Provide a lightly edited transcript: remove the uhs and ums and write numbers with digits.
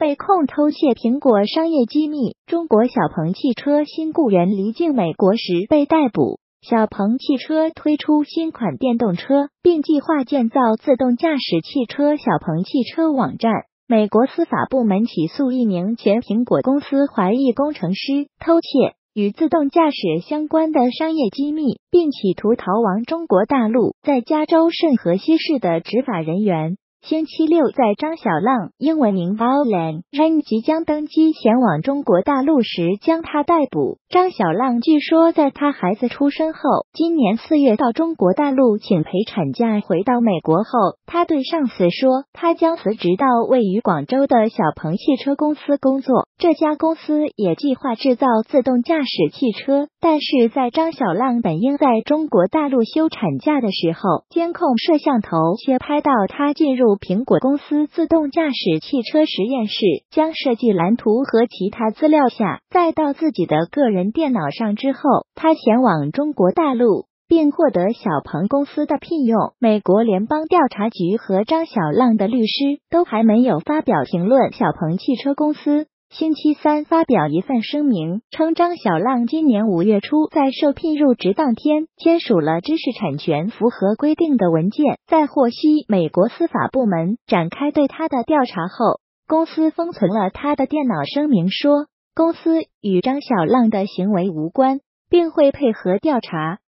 被控偷窃苹果商业机密。中国小鹏汽车新雇员离境美国时被逮捕。小鹏汽车推出新款电动车，并计划建造自动驾驶汽车。小鹏汽车网站。美国司法部门起诉一名前苹果公司怀疑工程师偷窃与自动驾驶相关的商业机密，并企图逃亡中国大陆。在加州圣荷西市的执法人员星期六在张小浪（英文名 Violan Ren） 即将登机前往中国大陆时将他逮捕。张小浪据说在他孩子出生后，今年4月到中国大陆请陪产假回到美国后，他对上司说，他将辞职到位于广州的小鹏汽车公司工作。这家公司也计划制造自动驾驶汽车，但是在张小浪本应在中国大陆休产假的时候，监控摄像头却拍到他进入苹果公司自动驾驶汽车实验室，将设计蓝图和其他资料下载到自己的个人电脑上之后，他前往中国大陆，并获得小鹏公司的聘用。美国联邦调查局和张小浪的律师都还没有发表评论。小鹏汽车公司星期三发表一份声明，称张小浪今年5月初在受聘入职当天签署了知识产权符合规定的文件。在获悉美国司法部门展开对他的调查后，公司封存了他的电脑，声明说，公司与张小浪的行为无关，并会配合调查。